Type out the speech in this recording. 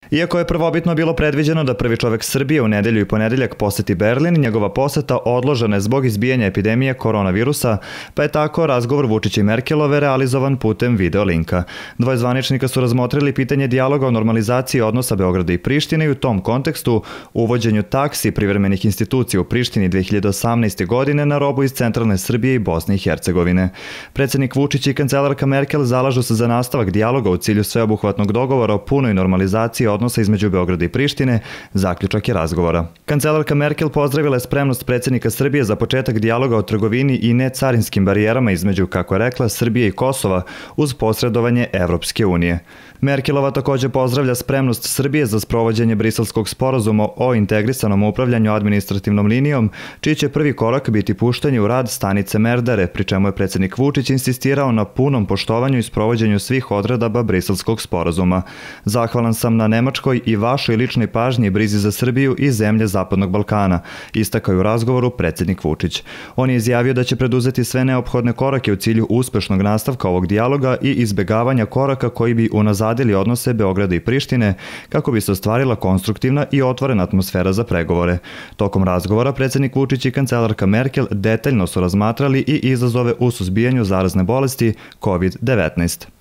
Iako je prvobitno bilo predviđeno da prvi čovek Srbije u nedelju i ponedeljak poseti Berlin, njegova poseta odložena je zbog izbijanja epidemije koronavirusa, pa je tako razgovor Vučića i Merkelove realizovan putem video linka. Dvoje zvaničnika su razmotrili pitanje dijaloga o normalizaciji odnosa Beograda i Prištine i u tom kontekstu uvođenju taksi privremenih institucija u Prištini 2018. godine na robu iz centralne Srbije i Bosne i Hercegovine. Predsednik Vučić i kancelarka Merkel zalažu se za nastavak dijaloga u cilju sveobuhvatnog dogovora o punoj normalizaciji odnosa između Beograda i Prištine, zaključak je razgovora. Kancelarka Merkel pozdravila je spremnost predsednika Srbije za početak dijaloga o trgovini i necarinskim barijerama između, kako je rekla, Srbije i Kosova uz posredovanje Evropske unije. Merkelova takođe pozdravlja spremnost Srbije za sprovođenje Briselskog sporazuma o integrisanom upravljanju administrativnom linijom, čiji će prvi korak biti puštanje u rad stanice Merdare, pri čemu je predsednik Vučić insistirao na punom poštovanju i sprovođenju svih odredaba Briselskog sporazuma. Zahvalan sam na Nemačkoj i vašoj ličnoj pažnji i brizi za Srbiju i zemlje Zapadnog Balkana, istakao je u razgovoru predsednik Vučić. On je izjavio da će preduzeti sve neophodne korake u cilju uspešnog nastavka ovog dijaloga i izbegavanja koraka koji bi unazadili odnose Beograda i Prištine kako bi se ostvarila konstruktivna i otvorena atmosfera za pregovore. Tokom razgovora predsednik Vučić i kancelarka Merkel detaljno su razmatrali i izazove u suzbijanju zarazne bolesti COVID-19.